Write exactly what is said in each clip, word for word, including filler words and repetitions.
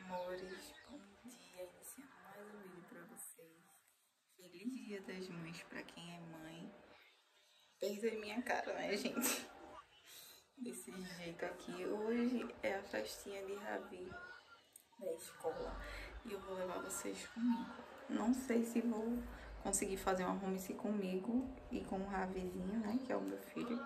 amores, bom dia, iniciando mais um vídeo pra vocês. Feliz Dia das Mães pra quem é mãe. Perdoe minha cara, né, gente? Desse jeito aqui. Hoje é a festinha de Ravi da escola e eu vou levar vocês comigo. Não sei se vou conseguir fazer uma home comigo e com o Ravizinho, né, que é o meu filho.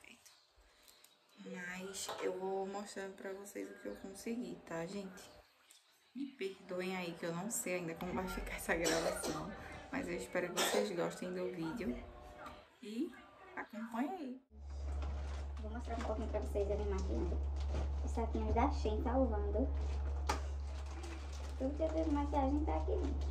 Mas eu vou mostrando pra vocês o que eu consegui, tá, gente? Me perdoem aí que eu não sei ainda como vai ficar essa gravação, mas eu espero que vocês gostem do vídeo e acompanhem aí. Vou mostrar um pouquinho pra vocês a minha maquiagem. O saquinho da Shein salvando. Tudo que eu fiz de maquiagem tá aqui dentro.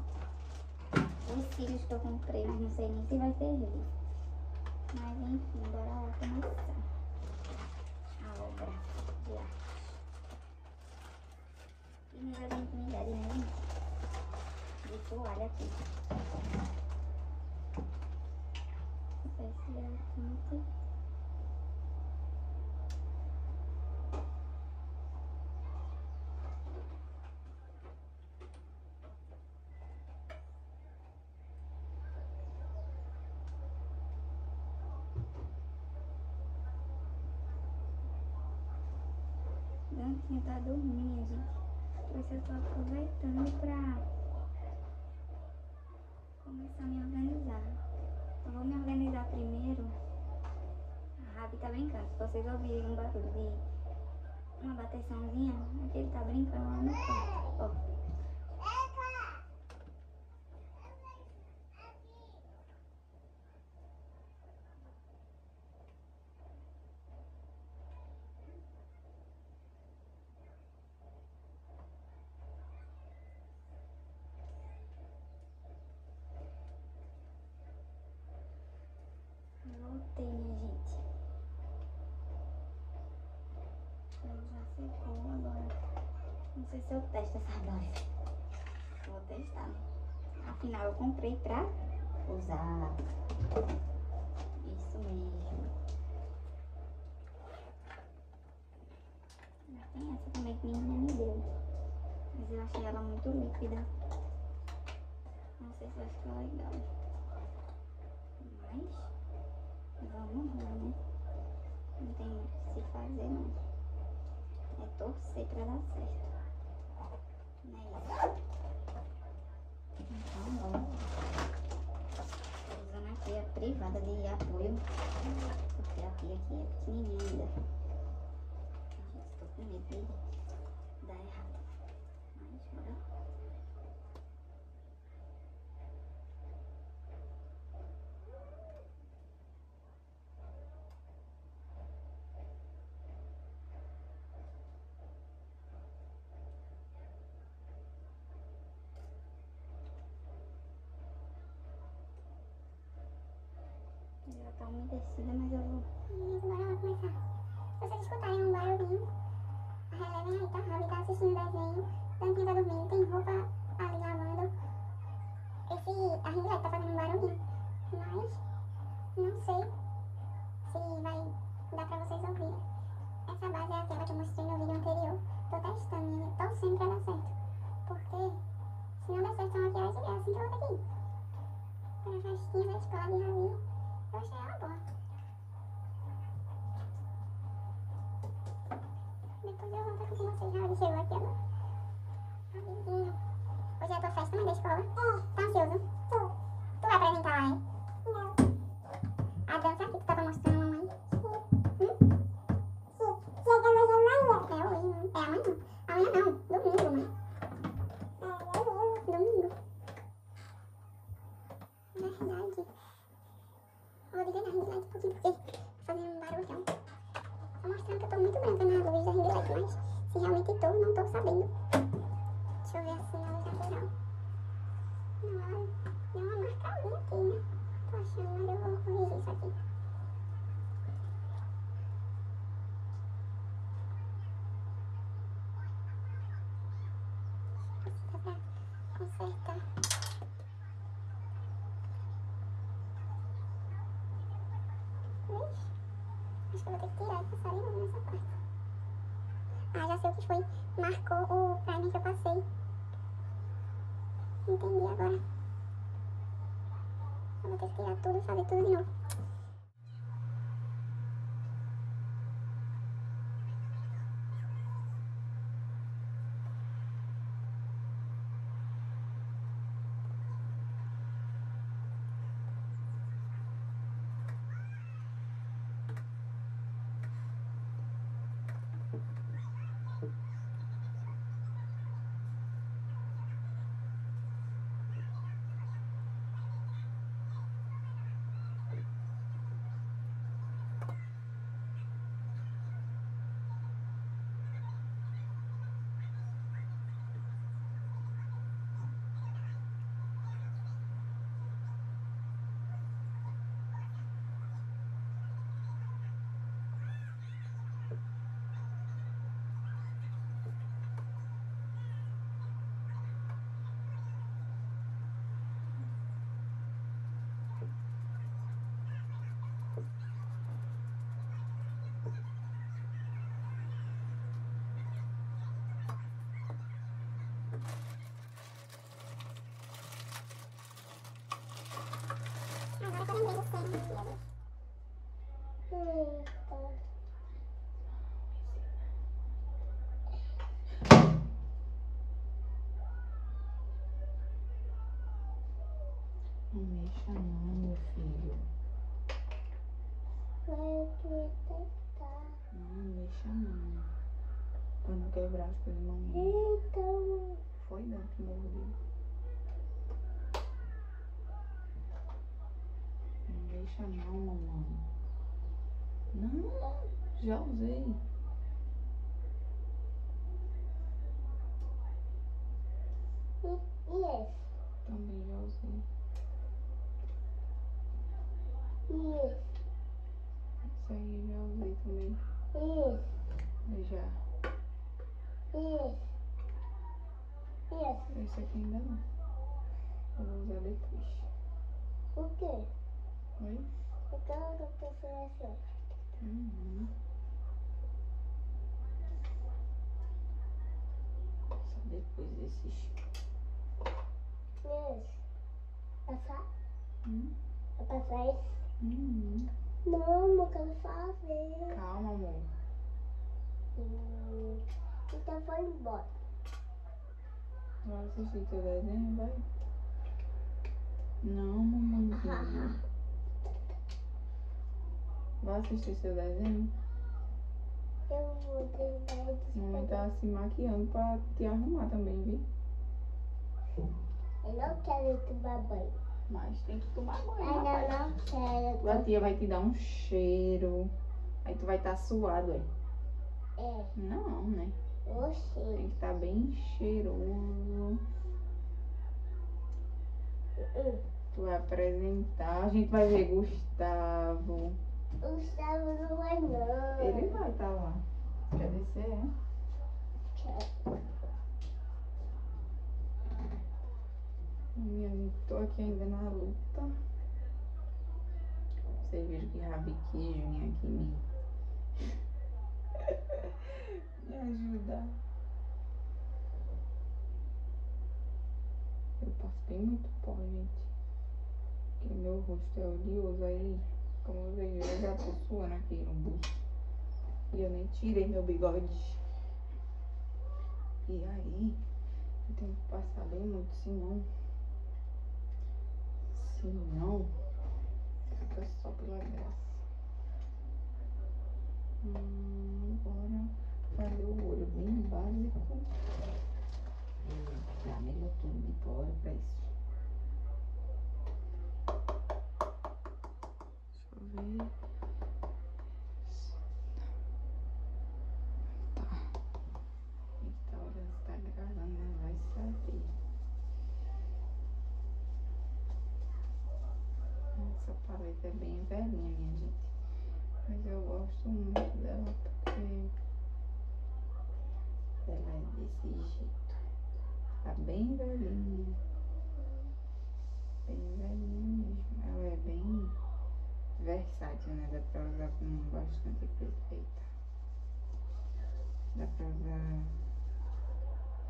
Os cílios que eu comprei, mas não sei nem se vai servir. Mas enfim, bora lá começar a obra de arte. E me dá intimidade, né, gente? De toalha aqui. Esse grafite. Dantinha tá dormindo, gente. Por isso eu tô aproveitando pra começar a me organizar. Eu vou me organizar primeiro. A Rabi tá brincando. Se vocês ouvirem um barulho de uma bateçãozinha, é que ele tá brincando lá no quarto. Ó. Voltei, minha gente. Ele já secou agora. Não sei se eu testo essa base. Vou testar, né? Afinal, eu comprei pra usar. Isso mesmo. Mas tem essa também que minha me deu. Mas eu achei ela muito líquida. Não sei se vai ficar legal. Mas vamos lá, né? Não tem muito o que se fazer, não. É torcer pra dar certo. Não é isso? Então, vamos. Tô usando aqui a privada de apoio. Porque a pia aqui é pequenininha ainda. Gente, estou com medo de dar errado. Mas, bora. Já tá umedecida, mas eu vou. Isso, bora lá começar. Se vocês escutarem um barulhinho, relevem aí, tá? A Rabi tá assistindo desenho, Dantinha tá dormindo, tem roupa ali lavando. Esse, a ringlete tá fazendo um barulhinho, mas não sei se vai dar pra vocês ouvirem. Essa base é aquela que eu mostrei no vídeo anterior. Tô testando e torcendo pra dar certo. Porque se não der certo essa maquiagem, é assim que eu vou ter que ir. Para a festinha da escola de Ravi. Eu achei ela boa. Depois eu volto aqui com vocês. Ravi chegou aqui agora. Ravizinho. Hoje é a tua festa, né, da escola? É. Tá ansioso? Tô. Tu vai apresentar lá, hein? Não. A dança aqui que tu tava mostrando a mamãe? Sim. Hum? Sim. Chega hoje amanhã. É hoje, não. É amanhã? Amanhã não. Domingo, mãe. É, domingo. Domingo. Verdade. Vou ligar na ring light um pouquinho porque tá fazendo um barulhão. Tô mostrando que eu tô muito branca na luz da ring light, mas se realmente tô, não tô sabendo. Deixa eu ver assim na luz natural. Não, ela deu uma marcadinha aqui, né? Tô achando, mas eu vou corrigir isso aqui. Deixa eu ver se dá pra consertar. Acho que eu vou ter que tirar essa salinha nessa parte. Ah, já sei o que foi. Marcou o primer que eu passei. Entendi agora. Eu vou ter que tirar tudo e fazer tudo de novo. Agora que eu lembrei do sério, meu Deus. Eita. Não mexa não, meu filho. Vai que tentar. Não mexa não. Pra não quebrar as coisas, mamãe. Então. Foi não que mordeu. Não mexa não, mamãe. Não, já usei. E, e esse? Também já usei. E esse? Isso aí já usei também. E esse? Já. E esse? E esse? Esse aqui ainda não. Eu vou usar depois. O quê? Oi? Então eu tô pensando assim. Uhum. Só depois desses. E esse? Passar? Hum? Vai passar esse? Uhum. Não, eu quero fazer. Calma, amor. Hum, então foi embora. Vai assistir teu desenho, vai? Não, mamãezinha. Vai assistir seu desenho? Eu vou tentar Mamãe despedir. tá se maquiando pra te arrumar também, viu? Eu não quero tomar banho. Mas tem que tomar banho, Ainda rapaz. não quero. Tua tia vai te dar um cheiro. Aí tu vai estar tá suado, aí. É, Não, né? oxi. Tem que estar tá bem cheiroso. Hum. Tu vai apresentar. A gente vai ver Gustavo. O Gustavo não vai não. Ele vai estar tá lá. Quer descer, é? Quero. Minha gente, tô aqui ainda na luta. Vocês viram que Rabiquinha vinha aqui me... me ajudar. Eu passei muito pó, gente. Porque meu rosto é oleoso. Aí, como vocês viram, eu já tô suando aqui no busto. E eu nem tirei meu bigode. E aí, eu tenho que passar bem muito, senão... Senão... Fica só pela graça. Hum, agora fazer o olho bem básico. Tá melhor tudo de fora pra isso. Deixa eu ver. Tá. Eita, olha, se tá gravando, né? Vai saber. Essa paleta é bem velhinha, minha gente. Mas eu gosto muito dela porque ela é desse jeito. Tá bem velhinha. Bem velhinha mesmo. Ela é bem versátil, né? Dá pra usar com bastante coisa. Eita. Dá pra usar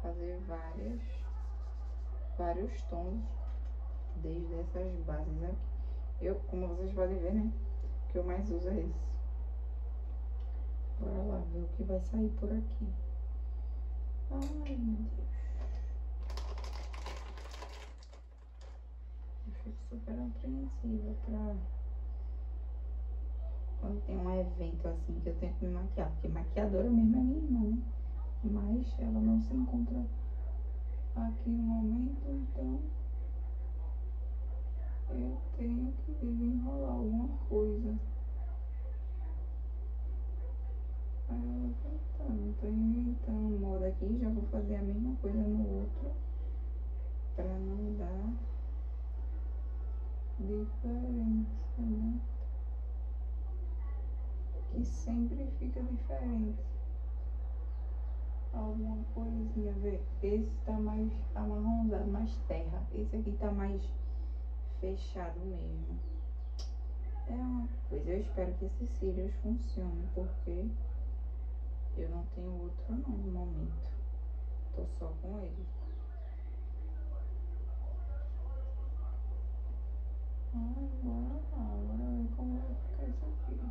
fazer várias, vários tons desde essas bases aqui. Eu, como vocês podem ver, né? O que eu mais uso é esse. Bora lá ver o que vai sair por aqui. Ai, meu Deus. Eu fico super apreensiva pra... quando tem um evento assim que eu tenho que me maquiar. Porque maquiadora mesmo é minha irmã, né? Mas ela não se encontra aqui no momento, então eu tenho que desenrolar alguma coisa. Aí eu vou tentando, tô inventando moda aqui, já vou fazer a mesma coisa no outro, pra não dar diferença, né? Que sempre fica diferente. Alguma coisinha, vê? Esse tá mais amarronzado, mais terra. Esse aqui tá mais fechado mesmo. É uma coisa, eu espero que esses cílios funcionem, porque eu não tenho outro não no momento. Tô só com ele. Ai, bora lá, bora ver como vai ficar isso aqui.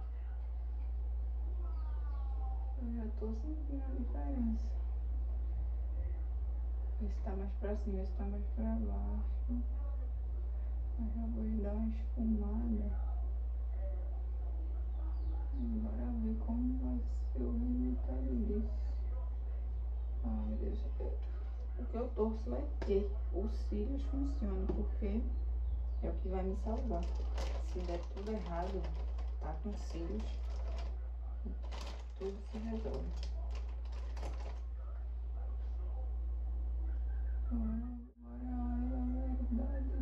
Eu já tô sentindo a diferença. Esse tá mais pra cima, esse tá mais pra baixo. Eu já vou dar uma esfumada. Bora ver como vai ser o resultado disso. Ai, meu Deus, o que eu torço é que os cílios funcionem, porque é o que vai me salvar. Se der tudo errado, tá com cílios, tudo se resolve. Agora é a hora da verdade.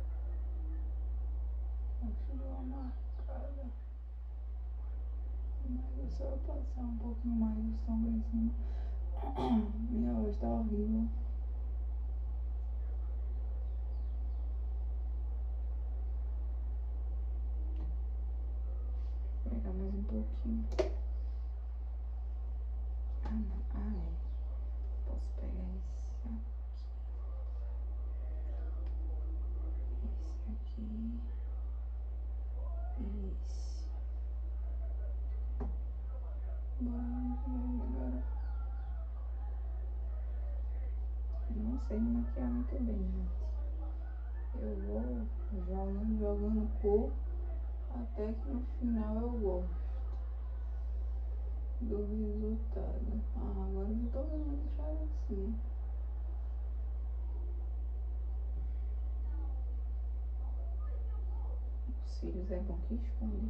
Acho que deu uma marcada. Mas é só eu passar um pouquinho mais de sombra em cima. Minha voz tá horrível. Vou pegar mais um pouquinho. Ah, não. Ah, é. Posso pegar esse aqui. Esse aqui. Esse. Bora ver agora. Não sei me maquiar muito bem, gente. Eu vou jogando, jogando cor, até que no final eu gosto do resultado. Ah, agora eu tô vendo uma diferença. Os cílios é bom que esconde.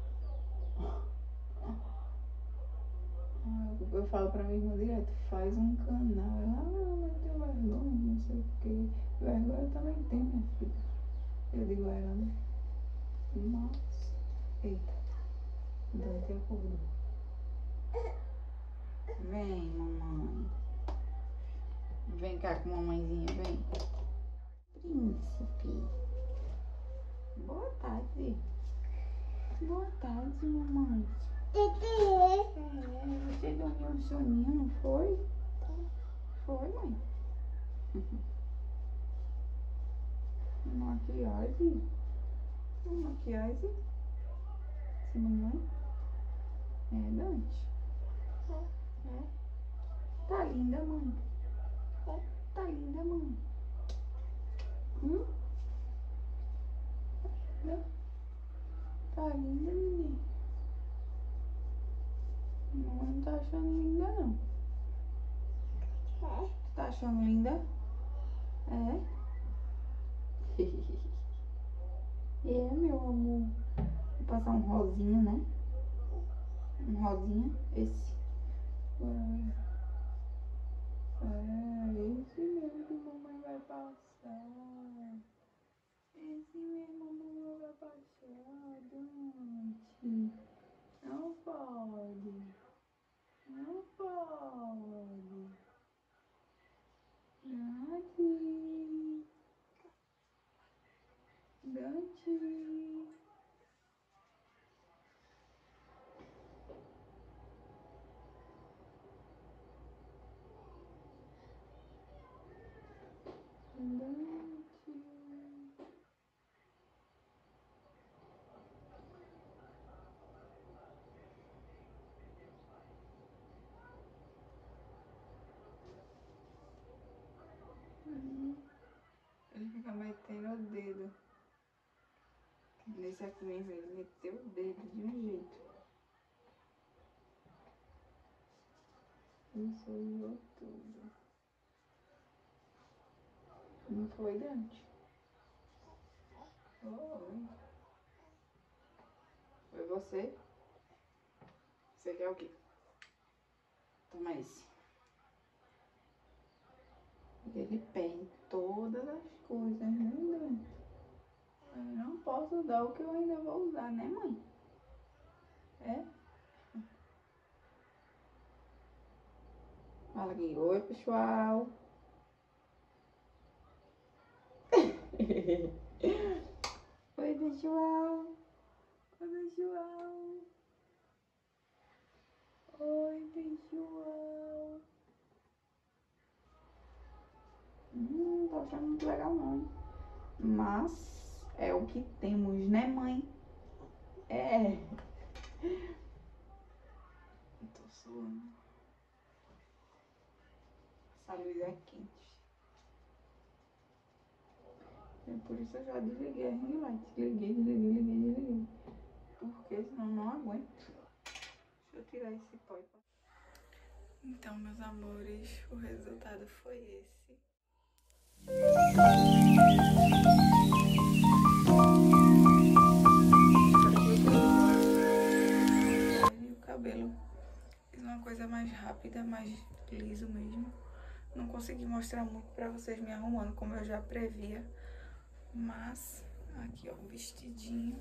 Ah, eu, eu falo pra minha irmã direto, faz um canal. Ela, ah, mas tem vergonha, não sei o que. Vergonha eu também tenho, minha filha. Eu digo a ela, né? Mas, eita, Dante acordou. Vem, mamãe. Vem cá com a mamãezinha, vem. Príncipe. Boa tarde. Boa tarde, mamãe. É, você dormiu um soninho, não foi? Foi, mãe? Maquiagem? Maquiagem? Sim, mamãe? É, Dante? É. Tá linda, mãe? Tá linda, mãe? Hum? Tá linda, menina? Mamãe não tá achando linda, não. Tá achando linda? É? É, meu amor. Vou passar um rosinha, né? Um rosinha. Esse. É, esse mesmo que mamãe vai passar. Esse mesmo mamãe vai passar, Dante. Não pode. Não pode. Dante. Dante. comandante. Ele fica metendo o dedo. Nesse aqui mesmo, ele meteu o dedo de um jeito. Isso olhou tudo. Não foi, Dante? Foi. Foi você? Você quer o quê? Toma esse. Ele pede todas as coisas, né, Dante? Eu não posso dar o que eu ainda vou usar, né, mãe? É? Fala aqui. Oi, pessoal. Oi, pessoal. Oi, pessoal. Oi, pessoal. Hum, não tô achando muito legal, não. Mas é o que temos, né, mãe? É. Eu tô suando. Essa luz é quente. É por isso eu já desliguei a ring light. Desliguei, desliguei, desliguei, desliguei. Porque senão não aguento. Deixa eu tirar esse pó. Então, meus amores, o resultado foi esse. E o cabelo. Fiz uma coisa mais rápida, mais liso mesmo. Não consegui mostrar muito pra vocês me arrumando, como eu já previa. Mas, aqui ó, um vestidinho.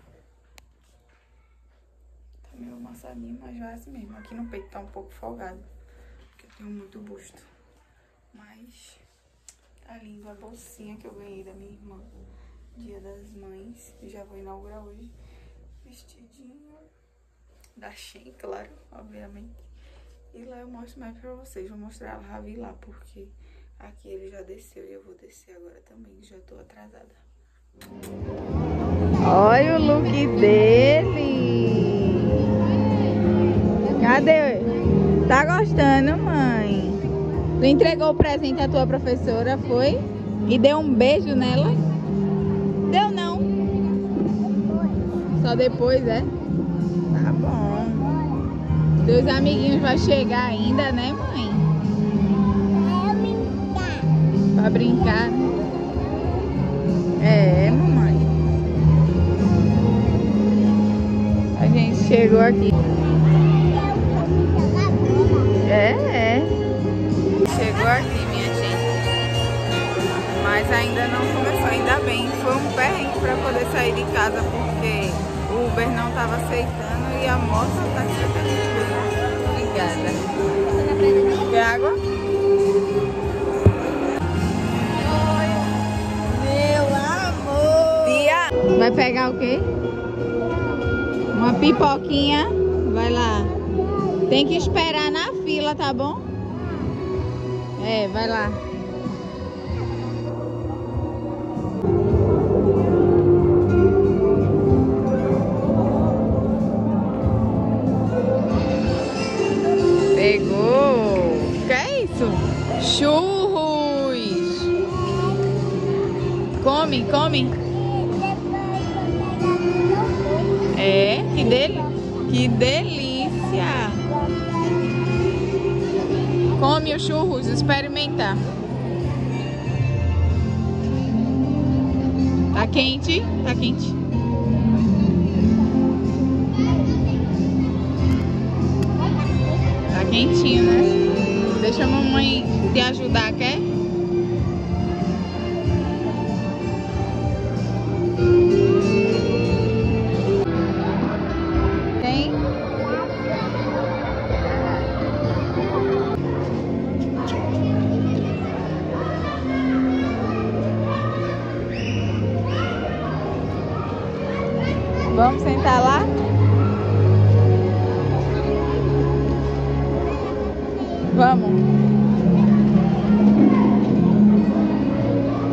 Tá meio amassadinho, mas vai assim mesmo. Aqui no peito tá um pouco folgado, porque eu tenho muito busto. Mas tá lindo a bolsinha que eu ganhei da minha irmã. Dia das Mães. Já vou inaugurar hoje. Vestidinho da Shein, claro, obviamente. E lá eu mostro mais pra vocês. Vou mostrar a Ravi lá, porque aqui ele já desceu e eu vou descer agora também. Já tô atrasada. Olha o look dele. Cadê? Tá gostando, mãe? Tu entregou o presente à tua professora, foi? E deu um beijo nela? Deu não? Só depois, é? Tá bom. Teus amiguinhos vão chegar ainda, né, mãe? Pra brincar. É, mamãe. A gente chegou aqui. É, é. Chegou aqui, minha gente. Mas ainda não começou, ainda bem. Foi um perrengue pra poder sair de casa, porque o Uber não tava aceitando e a moto tá aceitando. Obrigada. Quer água? Oi, meu amor. Tia. Vai pegar o quê? Uma pipoquinha. Vai lá. Tem que esperar na fila, tá bom? É, vai lá. Pegou. Que é isso? Churros. Come, come. É, que del... que delícia. Come os churros, experimenta. Tá quente? Tá quente. Tá quentinho, né? Deixa a mamãe te ajudar, quer? Tem? Vamos sentar lá? Vamos.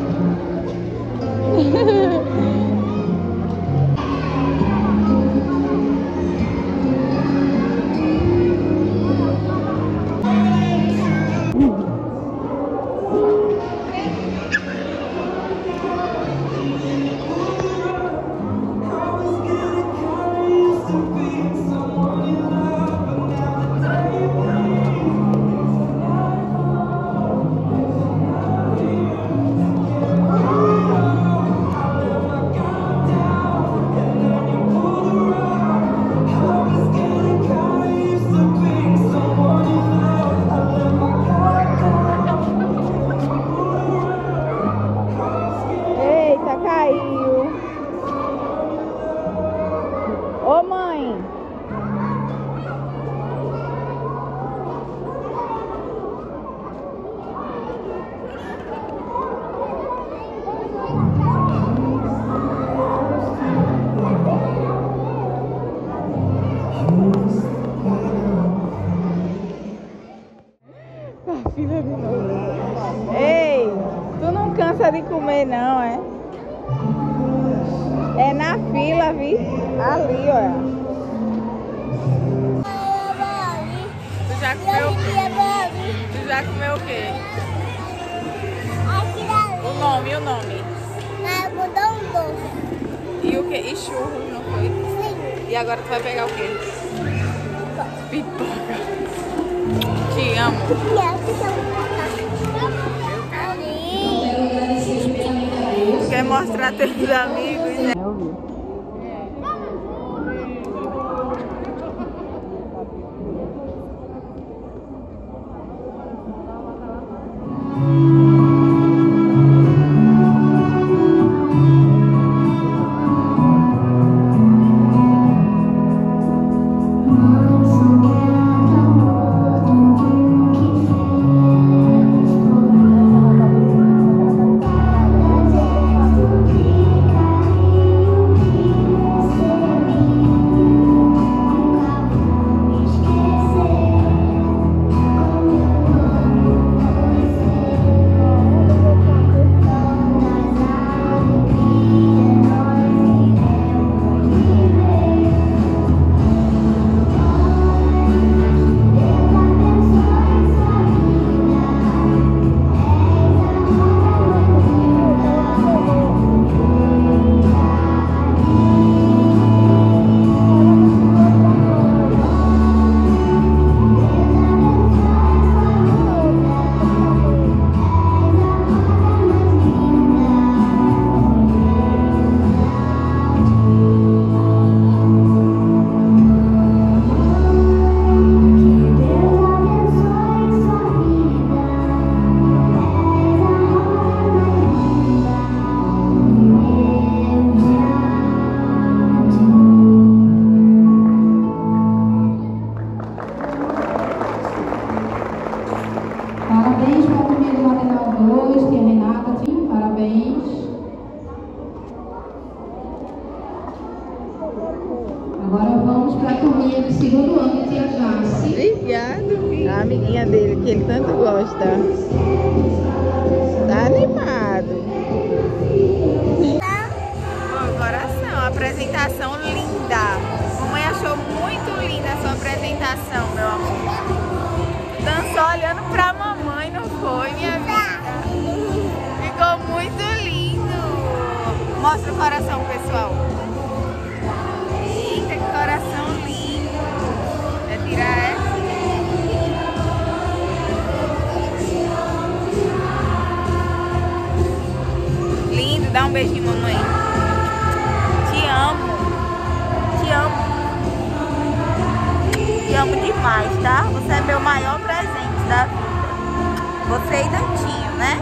de novo. Ei, tu não cansa de comer não, é? É na fila, vi? Ali, olha. Tu já comeu o quê? Tu já comeu o quê? O nome, o nome. E o quê? E churros, não foi? Sim. E agora tu vai pegar o quê? Pipoca. Te amo. Tu quer mostrar teus amigos, né? Parabéns para a turminha do Maternal dois, que é a Renata, sim, parabéns. Agora vamos para a turminha do segundo ano, tia Jace. Obrigado, a amiguinha dele, que ele tanto gosta. Tá animado. Ô, coração, apresentação linda. Mamãe achou muito linda a sua apresentação, meu amor. Dançou olhando pra mamãe, não foi, minha vida? Ficou muito lindo. Mostra o coração, pessoal. Eita, que coração lindo. Quer tirar essa? Lindo, dá um beijinho, mamãe. Te amo. Te amo. Te amo demais, tá? Você é meu maior presente da vida. Você e Dantinho, né?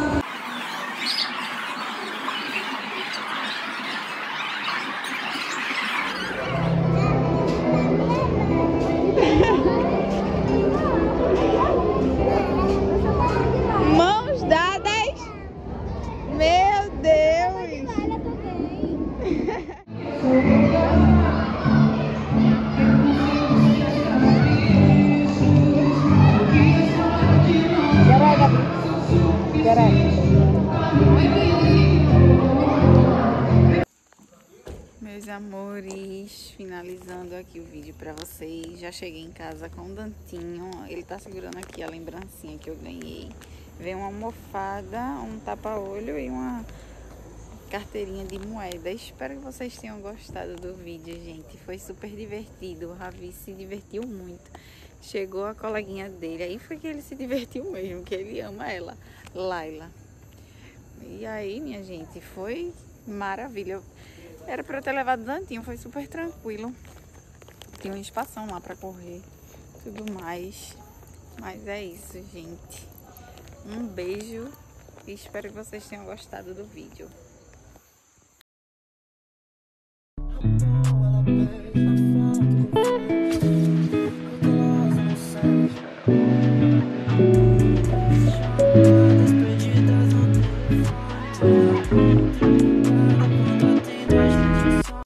Mãos dadas. Meu Deus. Meus amores, finalizando aqui o vídeo pra vocês. Já cheguei em casa com o Dantinho. Ele tá segurando aqui a lembrancinha que eu ganhei. Veio uma almofada, um tapa-olho e uma carteirinha de moeda. Espero que vocês tenham gostado do vídeo, gente. Foi super divertido. O Ravi se divertiu muito. Chegou a coleguinha dele. Aí foi que ele se divertiu mesmo, que ele ama ela, Laila. E aí, minha gente, foi maravilha. Era pra eu ter levado o Dantinho, foi super tranquilo. Tinha um espação lá pra correr, tudo mais. Mas é isso, gente. Um beijo e espero que vocês tenham gostado do vídeo. Perdidas no